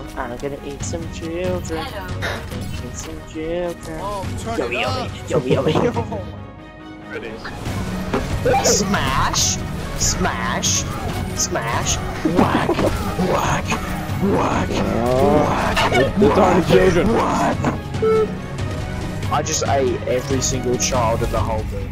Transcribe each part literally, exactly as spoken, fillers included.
I'm gonna eat some children. Eat some children. Oh, turn Yummy, it up. yummy, yummy, yummy. Ready. Smash! Smash! Smash! Whack! Whack! Whack! Whack! The tiny children. Whack! I just ate every single child in the whole movie.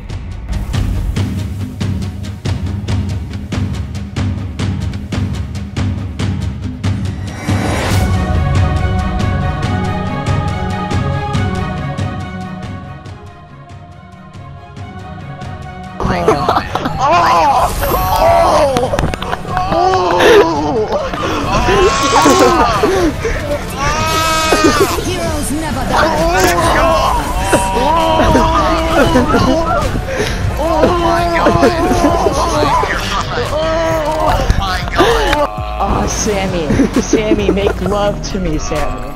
Oh my god. Oh! Heroes never die. Oh my god. Oh my god. Oh, Sammy. Sammy, make love to me, Sammy.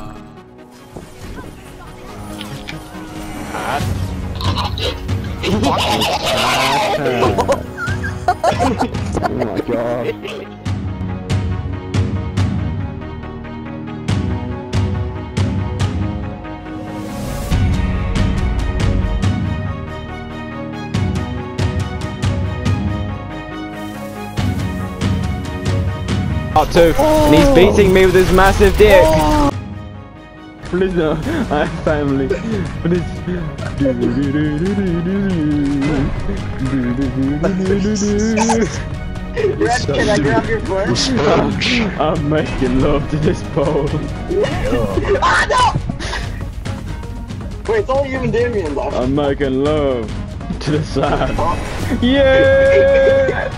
Oh my god. Part two, and he's beating me with his massive dick. Please no, I have family. Please. Red, can I grab your foot? I'm making love to this pole. Ah, no! Wait, it's only you and Damien left. I'm making love to the side. Yeah!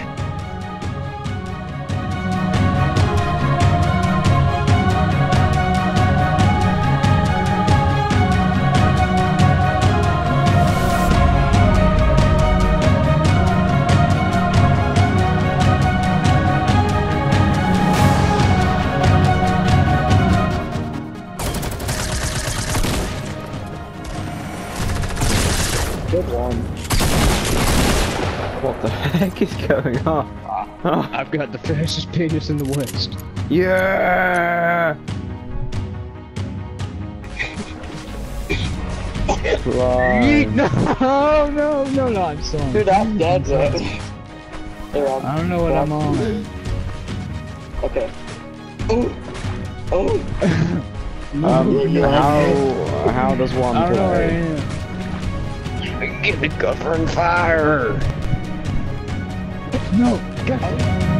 Good one. What the heck is going on? Oh. I've got the fastest penis in the West. Yeah! Right. No, no, no, no, I'm sorry. Dude, I'm dead, bro. They're on. I don't know what I'm on. Okay. Oh. Oh. Um, how, how does one I don't know where I play? am. Get the cover and fire! No, God.